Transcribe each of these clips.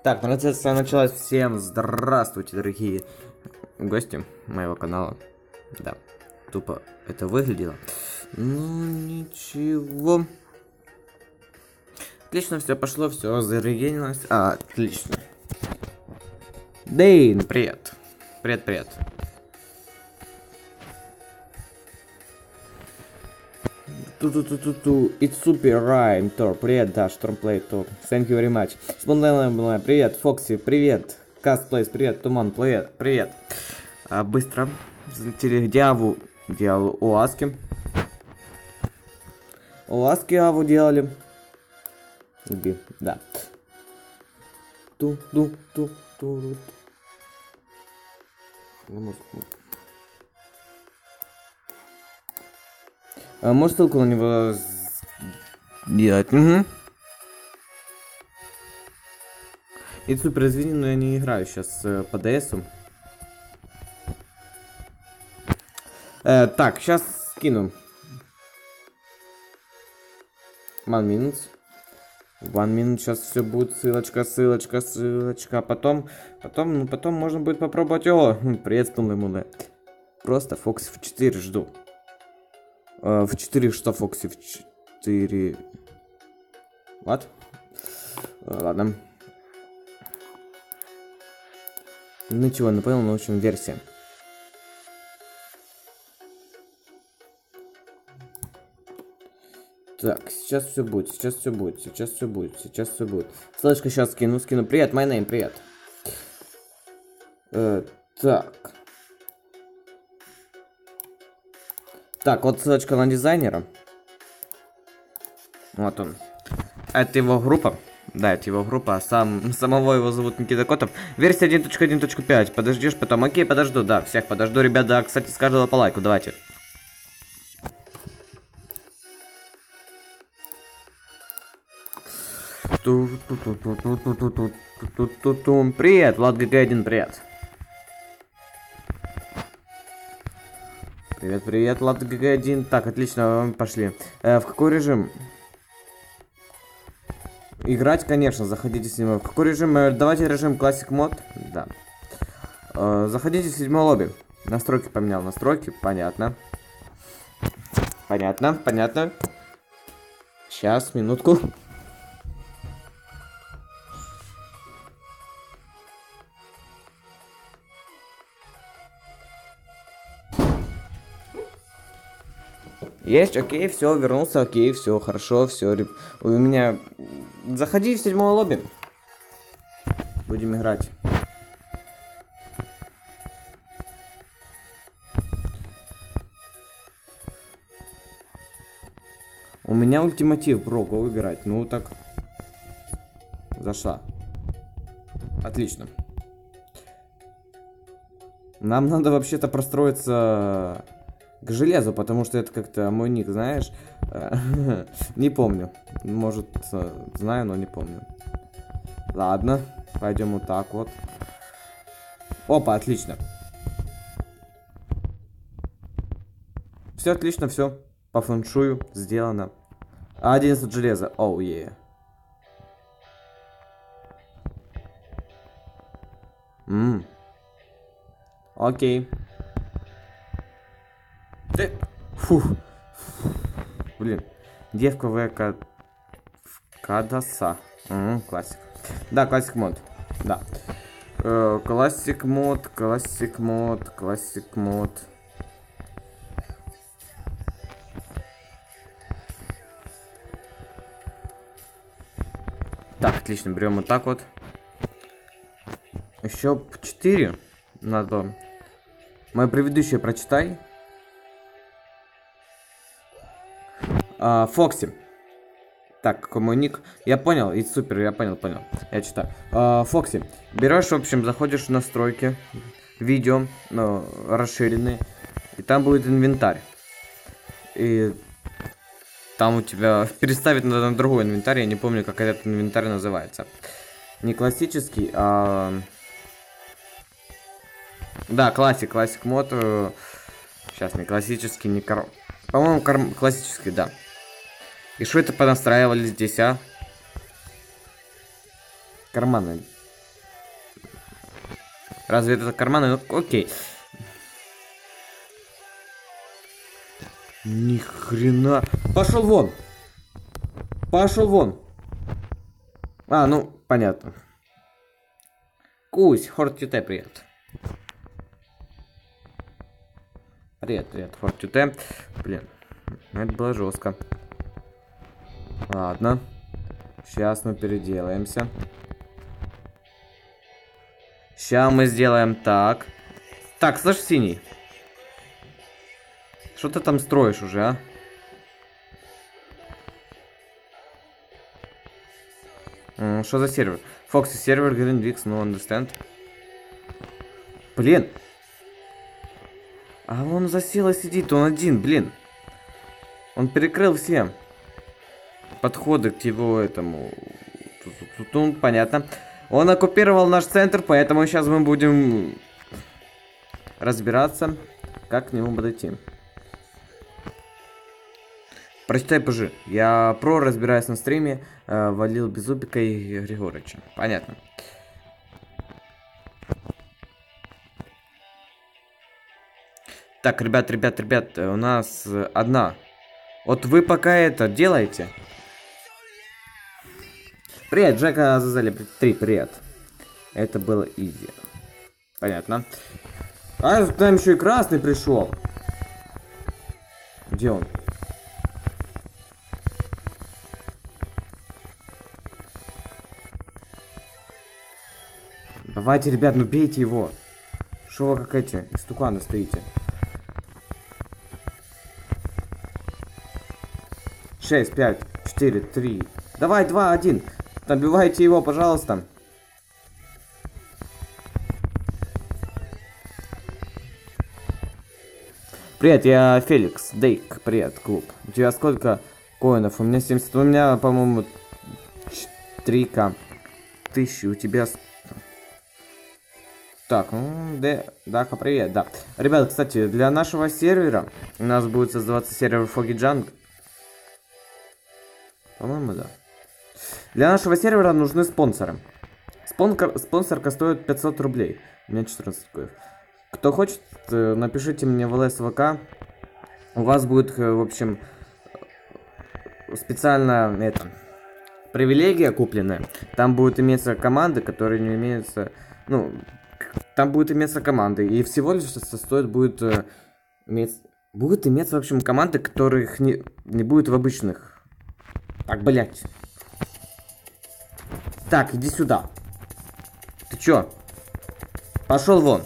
Так, трансляция началась. Всем здравствуйте, дорогие гости моего канала. Да, тупо это выглядело. Ну, ничего. Отлично, все пошло, все зарегенилось. Отлично. Дейн, привет. Привет. It's super rhyme, Тор, привет, да, Штормплей, Тор, thank you very much. Спонтанная, привет, Фокси, привет, Кастплейс, привет, Туман, привет. Быстро взлетели Диаву Уаски. Уаски Аву делали. Да. Ту. Можешь ссылку на него делать? Угу. И супер, извини, но я не играю сейчас по DS-у. Так, сейчас скину. One minute, сейчас все будет, ссылочка. Потом можно будет попробовать его. Приветствую ему, просто Фокси в 4 жду. В 4 что, Фокси? В 4... What? Ладно. Ничего не понял, но в общем версия. Так, сейчас все будет. Ссылочка сейчас скину. Привет, my name, привет. Так, вот ссылочка на дизайнера. Вот он. Это его группа. Да, это его группа. Самого его зовут Никита Котов. Версия 1.1.5. Подождешь потом. Окей, подожду. Да, всех подожду. Ребята, кстати, с каждого по лайку. Давайте. Привет, Влад ГГ1, привет. Привет, Влад ГГ1. Так, отлично, пошли. В какой режим? Играть, конечно, заходите с ним. В какой режим? Давайте режим Classic Mode. Да. Заходите в 7 лобби. Настройки поменял, понятно. Понятно. Сейчас, минутку. Есть, окей, все, вернулся, окей, все, хорошо, все. У меня... Заходи в 7 лобби. Будем играть. У меня ультиматив, бро, го играть. Ну так. Зашла. Отлично. Нам надо вообще-то простроиться... к железу, потому что это как-то мой ник, знаешь? Не помню. Может, знаю, но не помню. Ладно, пойдем вот так вот. Опа, отлично. Все отлично, все. По фэншую сделано. 11 железа. Оу, е. Окей. Фух. Блин. Девка ВК... Кадаса. Классик. Да, классик мод. Да. Классик мод. Так, отлично. Берем вот так вот. Еще 4. Надо... Мое предыдущее прочитай. Фокси. Так, какой мой ник? Я понял, и супер, я понял. Я читаю. Фокси. Берешь, в общем, заходишь в настройки. Видео, расширенные. И там будет инвентарь. И там у тебя... Переставить надо на другой инвентарь. Я не помню, как этот инвентарь называется. Не классический, а... Да, классик мод. Сейчас, не классический, не По-моему, классический, да. И что это понастраивали здесь, а? Карманы. Разве это карманы? Ну, окей. Ни хрена. Пошел вон. Пошел вон. А, ну, понятно. Кусь, Хортюте, привет. Привет, Хортюте. Блин, это было жестко. Ладно. Сейчас мы переделаемся. Сейчас мы сделаем так. Так, слышь, синий. Что ты там строишь уже, а? Что за сервер? Фокси сервер, Greenvix, no understand. Блин. А он засел и сидит, он один, блин. Он перекрыл все подходы к его этому. Тут понятно. Он оккупировал наш центр, поэтому сейчас мы будем разбираться, как к нему подойти. Прочитай ПЖ. Я разбираюсь на стриме, валил Беззубика и Григорыча. Понятно. Так, ребят, у нас одна. Вот вы пока это делаете. Привет, Джека Азазели 3, привет. Это было изи. Понятно. А там еще и красный пришел. Где он? Давайте, ребят, ну бейте его. Что вы как эти истуканы стоите? 6, 5, 4, 3. Давай, 2, 1. Добивайте его, пожалуйста. Привет, я Феликс. Дейк, привет, клуб. У тебя сколько коинов? У меня 70. У меня, по-моему, 3К. 1000. У тебя... Так, Дака, привет, да. Ребята, кстати, для нашего сервера у нас будет создаваться сервер Foggy Junk. По-моему, да. Для нашего сервера нужны спонсоры. Спонсорка стоит 500 рублей. У меня 14 коев. Кто хочет, напишите мне в ЛС ВК. У вас будет, в общем, специально это привилегия купленная. Там будут иметься команды, которые не имеются. Ну, там будет иметься команды. И всего лишь стоит будет иметься, в общем, команды, которых не будет в обычных. Так, блять. Так, иди сюда. Ты чё? Пошел вон.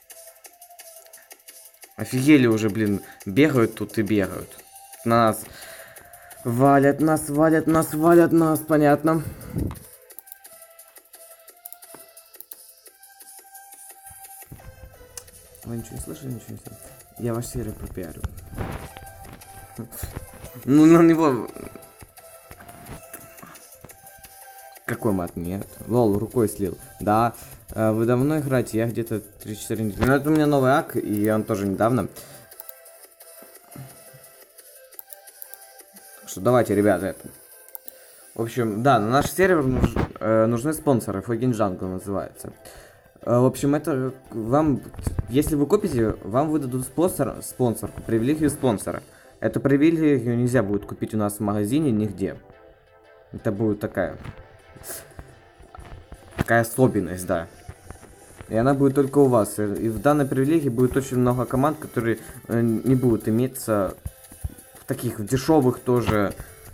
Офигели уже, блин. Бегают тут и бегают. Нас валят, нас, понятно. Вы ничего не слышали, ничего не слышали? Я ваш сервер пропиарю. Ну, на него... Какой мат? Нет. Лол, рукой слил. Да. Вы давно играете? Я где-то 3-4 недели. Ну, это у меня новый ак, и он тоже недавно. Что, давайте, ребята. В общем, да, на наш сервер нужны спонсоры. Foggy Junk называется. В общем, это вам... Если вы купите, вам выдадут спонсорку, привилегию спонсора. Эту привилегию нельзя будет купить у нас в магазине нигде. Это будет такая особенность, да. И она будет только у вас. И в данной привилегии будет очень много команд, которые не будут иметься в таких дешевых тоже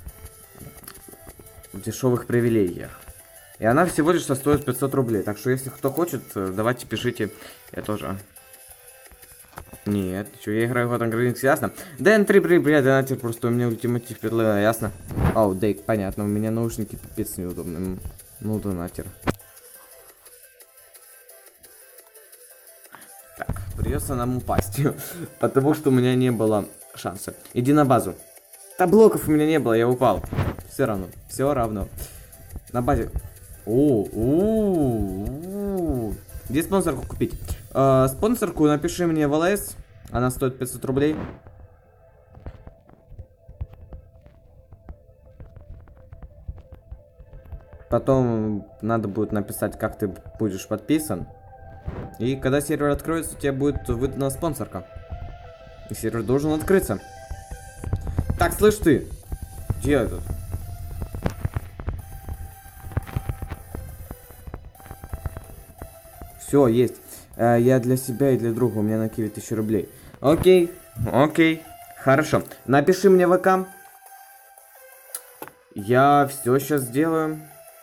дешевых привилегиях. И она всего лишь стоит 500 рублей. Так что если кто хочет, давайте пишите. Я тоже. Нет, что, я играю в этом Greenvix, ясно? Дэн 3, привет, донатер, просто у меня ультиматив петлена, ясно? Ау, Дейк, понятно, у меня наушники пипец неудобные. Ну, донатер. Так, придется нам упасть, потому что у меня не было шанса. Иди на базу. Да блоков у меня не было, я упал. Все равно. На базе. Где спонсорку купить? Спонсорку напиши мне в ЛС. Она стоит 500 рублей. Потом надо будет написать, как ты будешь подписан. И когда сервер откроется, тебе будет выдана спонсорка. И сервер должен открыться. Так, слышь ты! Где этот? Все, есть. Я для себя и для друга. У меня на киви 1000 рублей. Окей, окей. Хорошо. Напиши мне в ВК. Я все сейчас сделаю.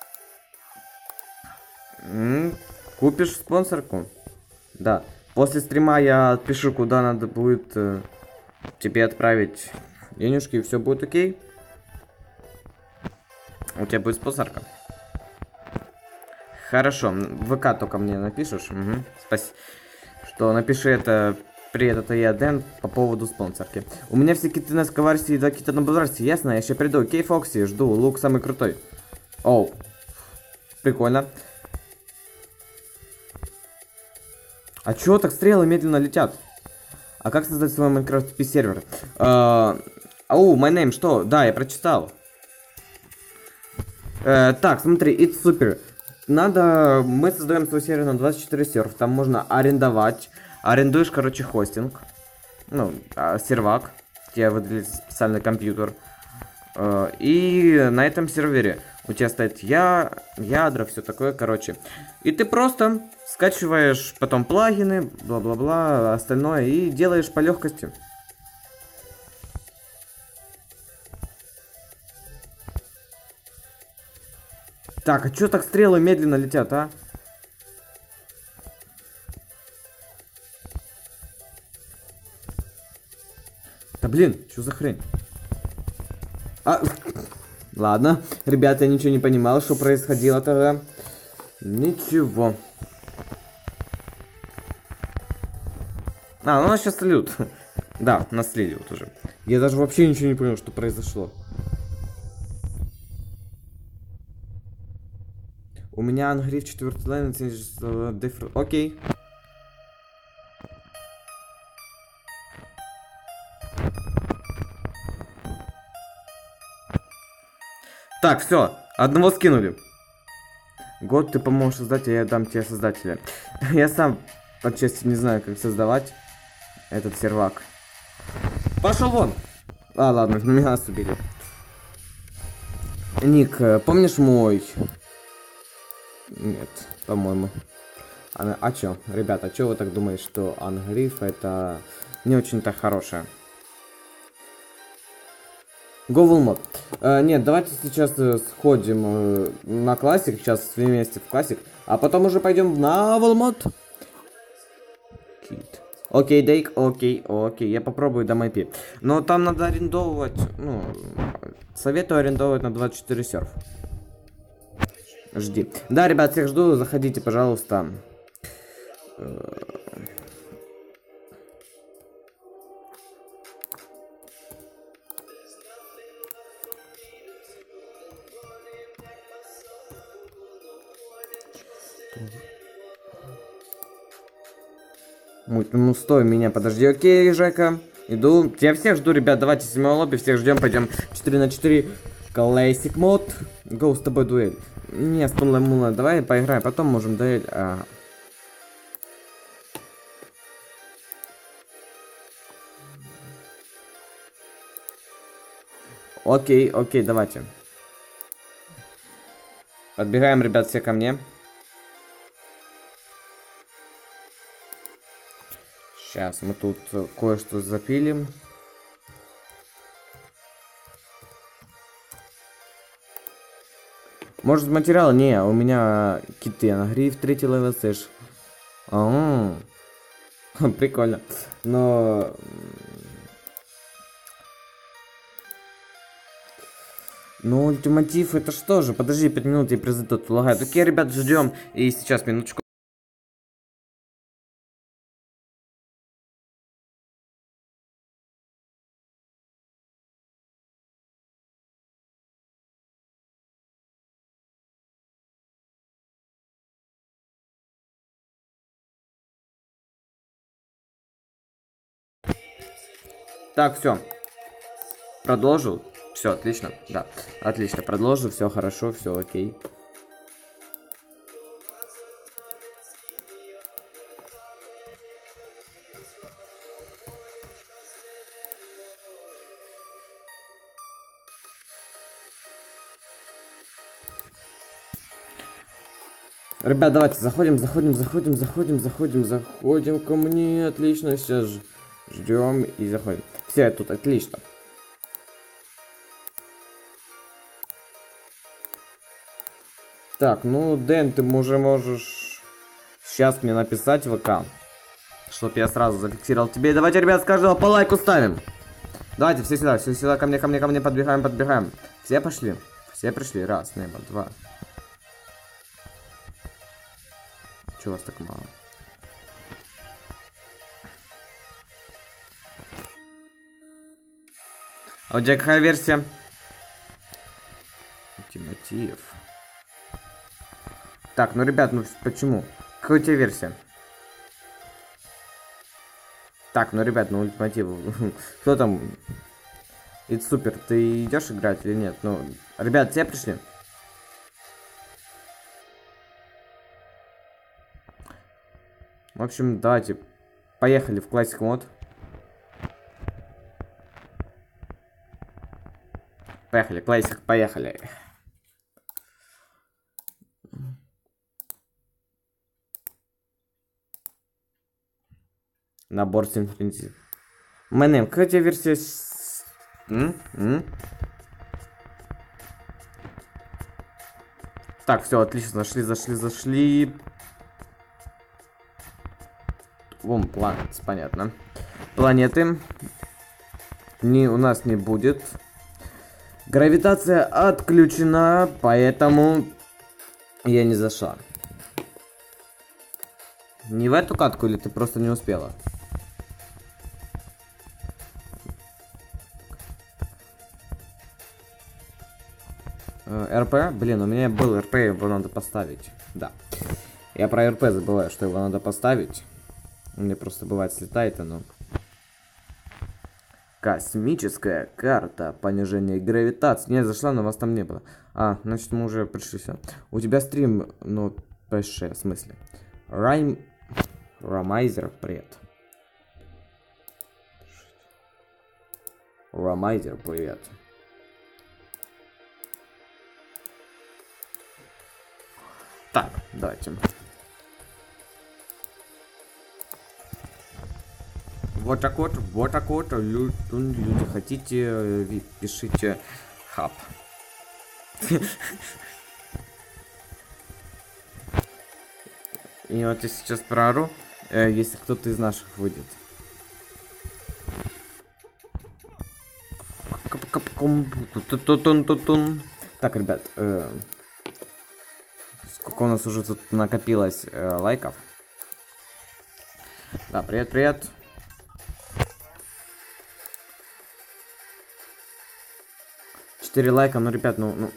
Купишь спонсорку? Да. После стрима я отпишу, куда надо будет тебе отправить денежки, и все будет окей. У тебя будет спонсорка. Хорошо. В ВК только мне напишешь. Угу. Спасибо. Что напиши это. Привет, это я, Дэн, по поводу спонсорки. У меня все киты на сковорсе и 2 кита на базарсе, ясно? Я сейчас приду. Окей, Фокси, жду. Лук самый крутой. Оу. Прикольно. А чё так стрелы медленно летят? А как создать свой Minecraft сервер? Ау, my name, что? Да, я прочитал. Так, смотри, it's super. Надо... Мы создаем свой сервер на 24 серф. Там можно арендовать. Арендуешь, короче, хостинг. Ну, сервак. Тебе выдали специальный компьютер. И на этом сервере у тебя стоит ядра, все такое, короче. И ты просто скачиваешь потом плагины, бла-бла-бла, остальное, и делаешь по легкости. Так, а чё так стрелы медленно летят, а? Да блин, что за хрень? Ладно, ребята, я ничего не понимал, что происходило тогда. Ничего. Ну нас сейчас слили. Да, нас слили вот уже. Я даже вообще ничего не понял, что произошло. У меня ангриф 4-й лайн. Окей. Так, все, одного скинули. Год ты поможешь создать, а я дам тебе создателя. Я сам, по чести, не знаю, как создавать этот сервак. Пошел вон! Ладно, меня убили. Ник, помнишь мой? Нет, по-моему. А чё, ребята, а чё вы так думаете, что ангриф это не очень-то хорошее? Google мод. Нет, давайте сейчас сходим на классик, сейчас все вместе в классик, а потом уже пойдем на Novel мод. Окей, Дейк, окей, я попробую дам IP. Но там надо арендовывать, ну, советую арендовывать на 24 серф. Жди. Да, ребят, всех жду, заходите, пожалуйста. Ну стой, меня подожди, окей, Жека. Иду. Я всех жду, ребят, давайте 7-й лобби, всех ждем, пойдем 4 на 4. Classic мод. Гоу с тобой дуэль. Не, спунла-мула, давай поиграем, потом можем дуэль. Окей, давайте. Подбегаем, ребят, все ко мне. Сейчас мы тут кое-что запилим. Может материал? Не, у меня киты. Ангриф 3-й левел сэш. Прикольно. Но... Ну, ультиматив это что же? Подожди 5 минут, и призы тут лагают. Окей, ребят, ждем. И сейчас, минуточку. Так, все. Продолжил. Все, отлично. Да, отлично. Продолжил, все хорошо, все окей. Ребят, давайте заходим ко мне. Отлично, сейчас ждем и заходим. Все тут, отлично. Так, ну, Дэн, ты уже можешь сейчас мне написать в ВК, чтоб я сразу зафиксировал тебе. Давайте, ребят, с каждого по лайку ставим. Давайте, все сюда, ко мне, подбегаем. Все пошли? Все пришли. Раз, небо, два. Чего вас так мало? А у тебя какая версия? Ультиматив. Так, ну, ребят, ну почему? Какая у тебя версия? Так, ну, ребят, ну, ультиматив. Кто там? It's супер, ты идешь играть или нет? Ну, ребят, все пришли? В общем, давайте. Поехали в классик мод. Поехали, классик, поехали. Набор синхронизации. Мэнэм, какая у тебя версия? Так, все, отлично, зашли. Вон, планеты, понятно. Планеты. У нас не будет. Гравитация отключена, поэтому я не зашла. Не в эту катку или ты просто не успела? РП? Блин, у меня был РП, его надо поставить. Да. Я про РП забываю, что его надо поставить. У меня просто бывает слетает оно. Космическая карта. Понижение гравитации. Не, зашла, но вас там не было. А, значит мы уже пришли сюда. У тебя стрим, ну, ПШ, в смысле. Ромайзер, привет. Ромайзер, привет. Так, давайте. Вот так вот, люди хотите, пишите хаб. И вот я сейчас проору, если кто-то из наших выйдет. Так, ребят, сколько у нас уже тут накопилось лайков? Да, привет. 4 лайка, ну, ребят, ну.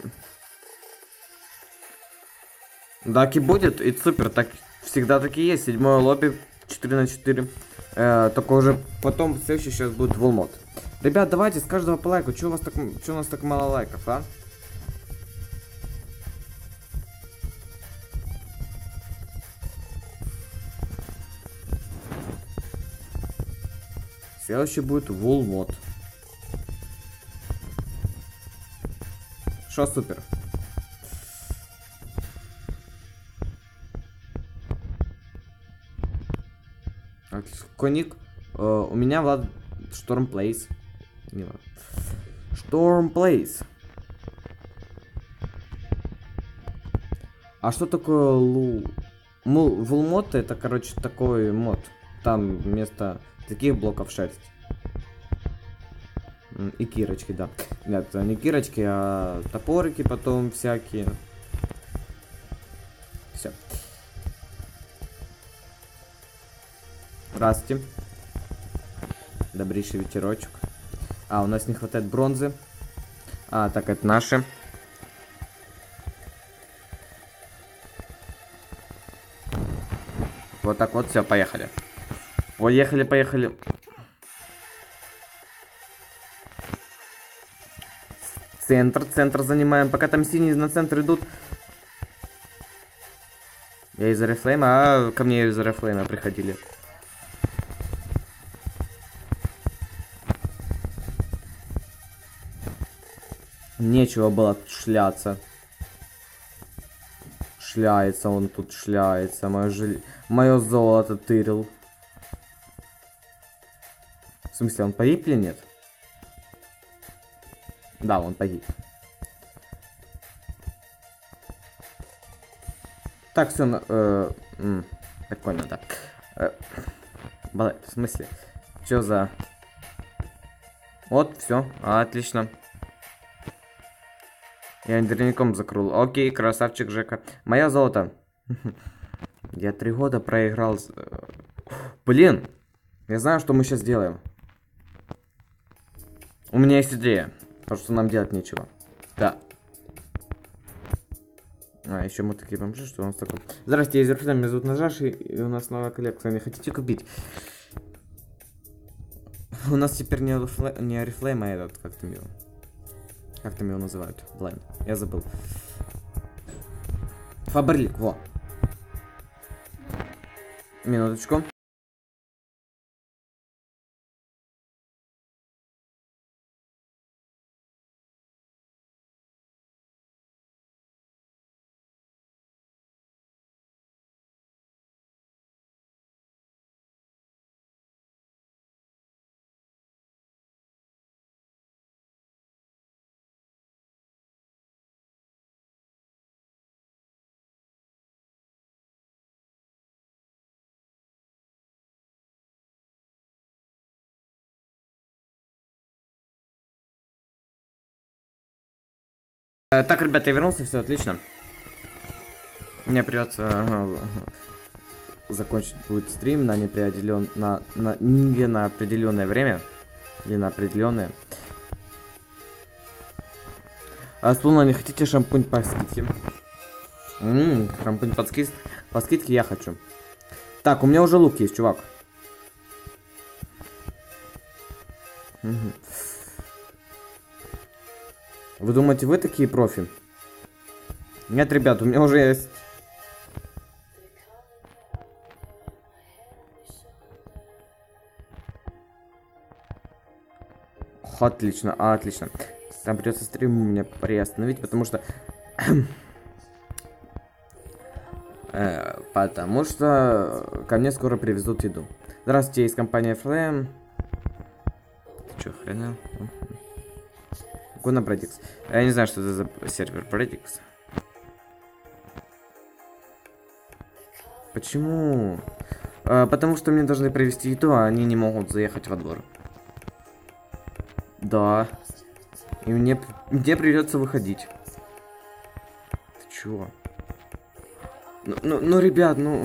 Так и будет, и супер, так всегда таки есть. 7-е лобби, 4×4. Только уже потом следующий сейчас будет волмод. Ребят, давайте с каждого по лайку. Чё у нас так мало лайков, а? Следующий будет волмод. Шо супер? Коник. У меня Влад Шторм Плейс. Шторм Плейс. А что такое Вулмод? Это, короче, такой мод. Там вместо таких блоков шерсть. И кирочки, да. Нет, не кирочки, а топорики потом всякие. Все. Здравствуйте. Добрейший ветерочек. А, у нас не хватает бронзы. А, так, это наши. Вот так вот, все, поехали. Поехали. Центр занимаем. Пока там синие на центр идут. Я из Орифлейма, а ко мне из Орифлейма приходили. Нечего было шляться. Шляется он тут, шляется. Мое золото тырил. В смысле, он погиб или нет? Да, он погиб. Так, все, прикольно, да. В смысле? Чё за... Вот, все, отлично. Я интерником закрыл. Окей, красавчик Жека. Мое золото. Я 3 года проиграл. Блин, я знаю, что мы сейчас делаем. У меня есть идея. Потому что нам делать нечего. Да. А, еще мы такие бомжи, что у нас такое. Здравствуйте, я Зерфлем, меня зовут Нажаши, и у нас новая коллекция. Не хотите купить? У нас теперь не Oriflame, а этот, как там его? Как там его называют? Блайн. Я забыл. Фаберлик, во. Минуточку. Так, ребята, я вернулся, все отлично. Мне придется закончить будет стрим на не на определенное время. Или на определенное. А Слуна, не хотите шампунь по скидке? Шампунь по скидке я хочу. Так, у меня уже лук есть, чувак. Вы думаете, вы такие профи? Нет, ребят, у меня уже есть. Отлично, отлично. Там придется стрим у меня приостановить, потому что... потому что ко мне скоро привезут еду. Здравствуйте, из компании Flame. Ты чё, хрена? Гуна Predix. Я не знаю, что это за сервер Predix. Почему? Потому что мне должны привезти еду, а они не могут заехать во двор. Да. И мне придется выходить. Ты чего? Ну, ребят, ну...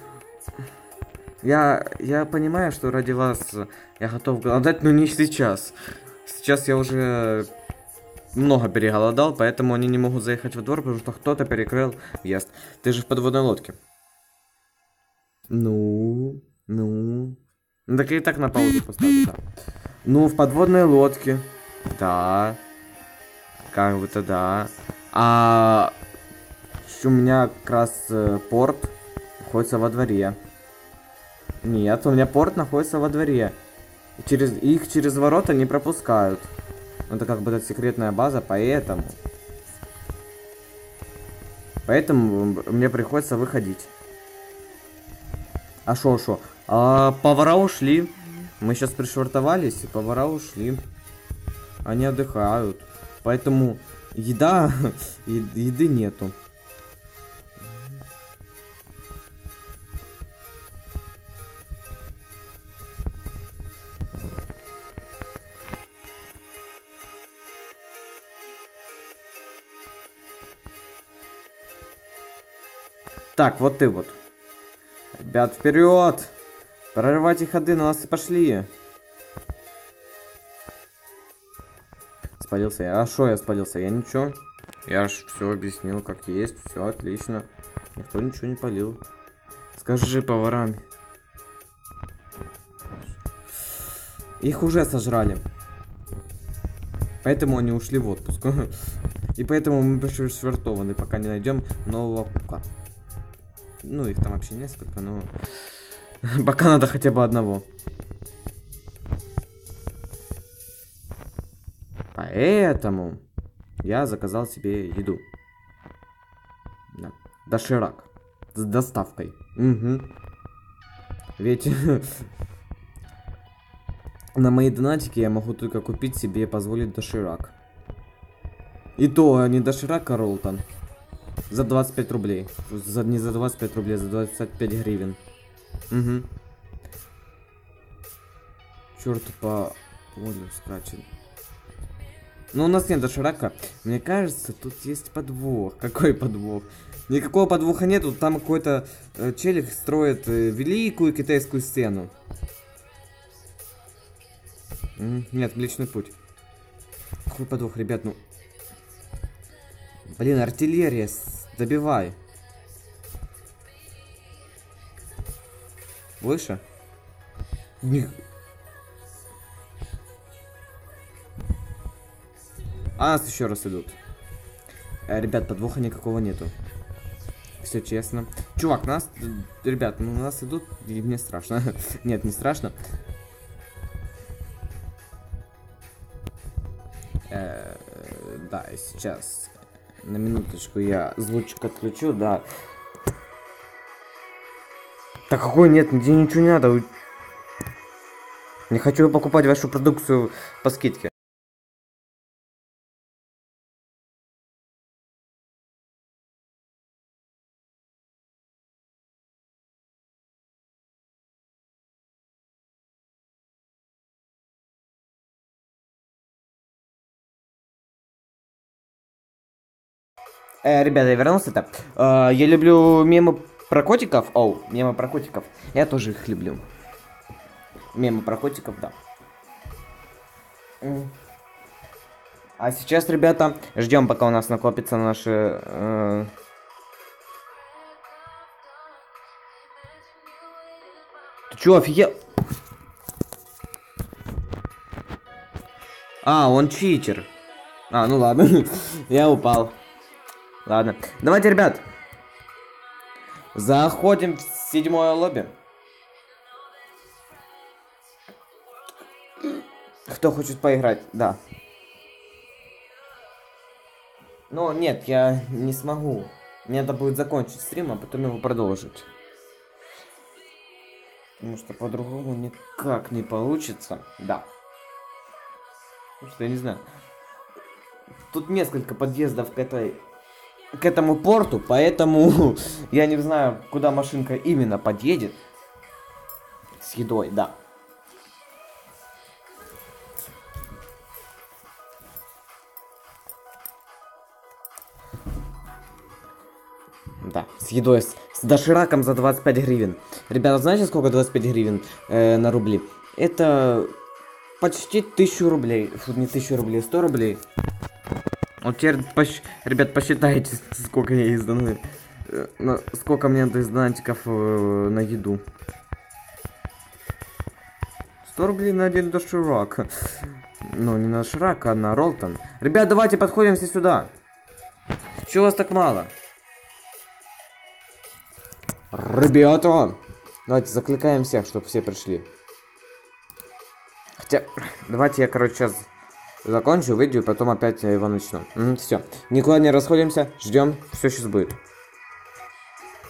Я понимаю, что ради вас я готов голодать, но не сейчас. Сейчас я уже много переголодал, поэтому они не могут заехать во двор, потому что кто-то перекрыл въезд. Ты же в подводной лодке. Ну... Так и так на паузу поставлю, да. Ну, в подводной лодке. Да. Как бы-то да. У меня как раз порт находится во дворе. Нет, у меня порт находится во дворе. Их через ворота не пропускают. Это как бы секретная база, поэтому... Поэтому мне приходится выходить. А шо? Повара ушли. Мы сейчас пришвартовались, и повара ушли. Они отдыхают. Поэтому еды нету. Так, вот ты вот. Ребят, вперед! Прорывайте ходы, на нас и пошли. Спалился я. А шо я спалился? Я ничего. Я ж все объяснил, как есть. Все отлично. Никто ничего не палил. Скажи поварам. Их уже сожрали. Поэтому они ушли в отпуск. И поэтому мы пришвартованы, пока не найдем нового кука. Ну, их там вообще несколько, но... Пока надо хотя бы одного. Поэтому я заказал себе еду. Да. Доширак. С доставкой. Угу. Ведь на мои донатики я могу только купить себе и позволить доширак. И то не доширак, а Ролтон. За 25 рублей. Не за 25 рублей, за 25 гривен. Угу. Черт по полю скачет. Но у нас нет доширака. Мне кажется, тут есть подвох. Какой подвох? Никакого подвоха нету. Там какой-то челик строит великую китайскую стену. Нет, Млечный Путь. Какой подвох, ребят, ну... Блин, артиллерия, добивай. Выше? А, нас еще раз идут. Ребят, подвоха никакого нету. Все честно. Чувак, нас... Ребят, ну нас идут, и мне страшно. Нет, не страшно. Да, сейчас... На минуточку я звучок отключу, да. Так какой нет, нигде ничего не надо. Не хочу покупать вашу продукцию по скидке. Ребята, я вернулся-то. Я люблю мемы про котиков. Оу, мемы про котиков. Я тоже их люблю. Мемы про котиков, да. А сейчас, ребята, ждем, пока у нас накопится наши... Ты чё, офигел? А, он читер. А, ну ладно. Я упал. Ладно. Давайте, ребят. Заходим в 7-е лобби. Кто хочет поиграть? Да. Но нет, я не смогу. Мне надо будет закончить стрим, а потом его продолжить. Потому что по-другому никак не получится. Да. Потому что я не знаю. Тут несколько подъездов к этому порту, поэтому я не знаю, куда машинка именно подъедет. С едой, да. Да, с едой, с дошираком за 25 гривен. Ребята, знаете, сколько 25 гривен на рубли? Это почти 1000 рублей. Фу, не 1000 рублей, 100 рублей. Вот теперь, ребят, посчитайте, сколько я изданы. Сколько мне надо из донатиков на еду. 100 рублей на один доширак. Ну, не на доширак, а на Ролтон. Ребят, давайте подходим все сюда. Чего вас так мало? Ребята, давайте закликаем всех, чтобы все пришли. Хотя, давайте я, короче, сейчас закончу, выйду, и потом опять его начну. Все, никуда не расходимся, ждем, все сейчас будет.